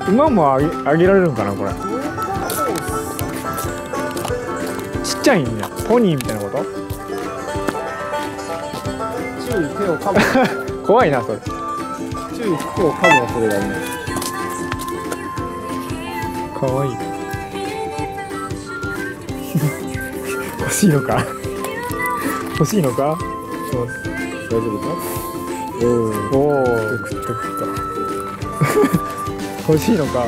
馬もあげられるんかなこれ。ちっちゃいんや。ポニーみたいなこと。 注意手を噛む。 怖いなそれ。 注意手を噛む恐れがあります。 かわいい。欲しいのか。欲しいのか。 大丈夫か。 おお。食った。欲しいのか。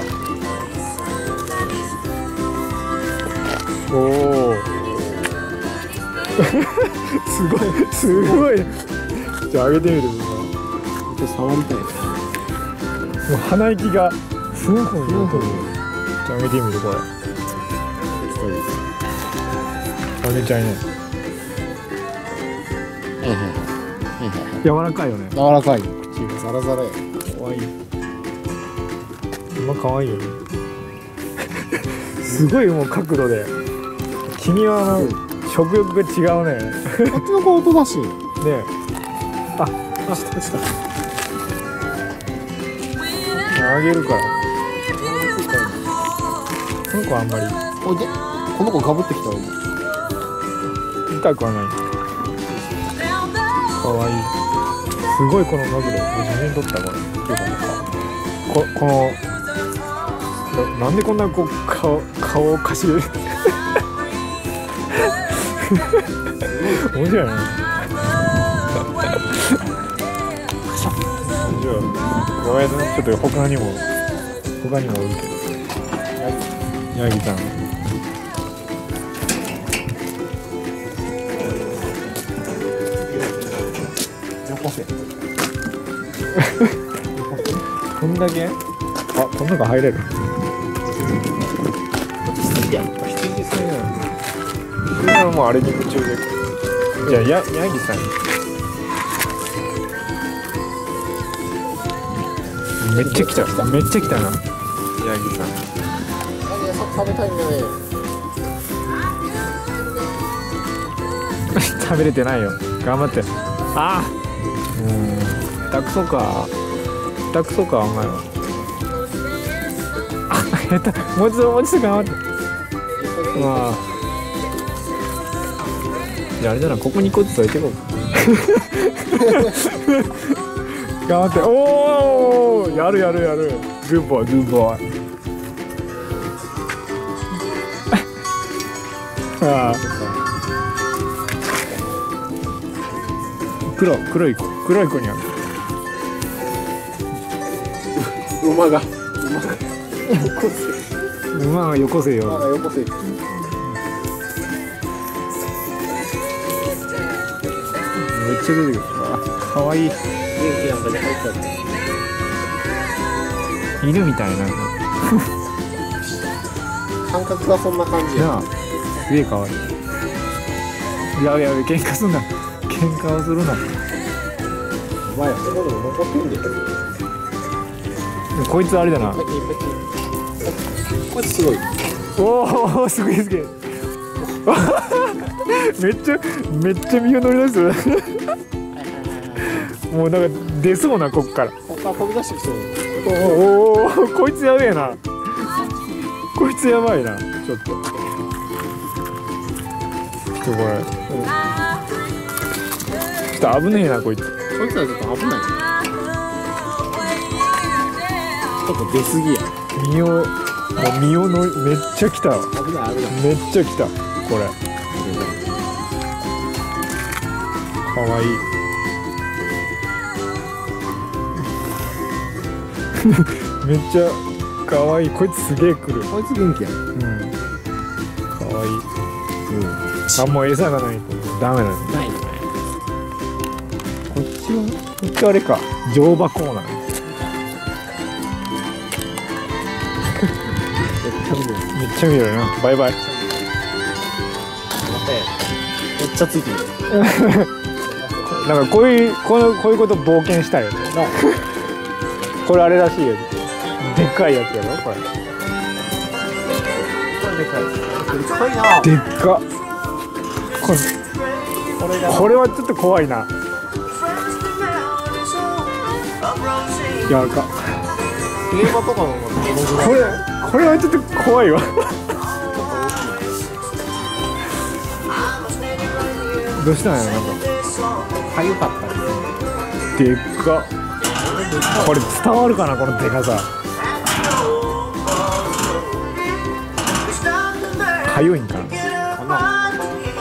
おお。すごい。じゃああげてみる。 ちょっと触りたい。 もう鼻息がふんふんふんふん。じゃああげてみるこれ。あげちゃいね。柔らかいよね。 柔らかい。口がザラザラや。 かわいい。馬かわいいよね。すごいもう角度で。君は食欲が違うね。 こっちの子おとなしい。 ねえ。 した。 あげるから。この子はあんまりおいで。この子かぶってきたわ。 痛くはない。かわいい。すごいこの角度。写真撮ったこれ。このなんでこんなこう顔をかしげる。面白いね。じゃあごめんね、ちょっと他にもおるけど。ヤギさん。 よこせ。 こんだけ？あ、この中入れる。 羊やん。 羊さんやん。それはもうあれに夢中で。じゃあヤギさん。めっちゃ来たな。ヤギさん。 食べたいんだね。 食べれてないよ。頑張って。ああ。下手くそか。お前は。あ、下手。もう一度頑張って。まあ。じゃああれだな、ここに1個ずつ置いていこうか。頑張って。おお、やる。グッボーイ。ああ。黒い子にある。 馬がよこせよ。めっちゃ出てくる。かわいい。 元気なんかで入っちゃって。 犬みたいな。 感覚はそんな感じや。 なあ、すげえかわいい。やべ喧嘩するな。 お前そこでも残ってんで。 こいつあれだな。 こいつすごい。 おお、すげえ。めっちゃ身を乗り出す。もうなんか出そうな、こっから。 ここから飛び出してきそう。 お、こいつやべえな。こいつやばいな。ちょっとこれ、ちょっと危ねえなこいつ。 こいつはちょっと危ない。ちょっと出過ぎや。 身をのめっちゃ来た。 危ない。 めっちゃ来た。これかわいい。めっちゃかわいい。こいつすげえ来る。 こいつ元気や。 かわいい。あ、もう餌がないとダメだね。 ないのね。 こっちあれか。乗馬コーナー。めっちゃ見るな。バイバイ。 待ってめっちゃついてる。 なんかこういうこと冒険したいよね。これあれらしいよ。でっかいやつやろこれ。 でかいな。 でっか。これはちょっと怖いな。やわらか。 競馬とかの方がどのぐらいこれはちょっと怖いわ。どうしたんやろ、なんかかゆかったりする。 でっか。これ伝わるかな、このでかさ。かゆいんかな。 かな。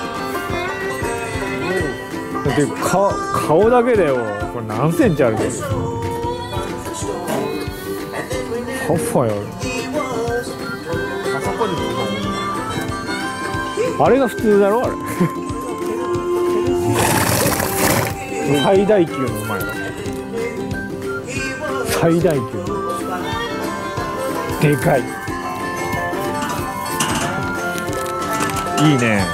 だって顔だけでよ、これ何センチあるの。ハッファや。 あそこにもあれが普通だろ、あれ。最大級の馬やろ。最大級のでかい。いいね。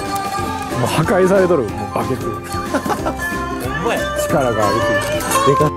もう破壊されとる、もうバケツ。 ほんまや。 力があるしでか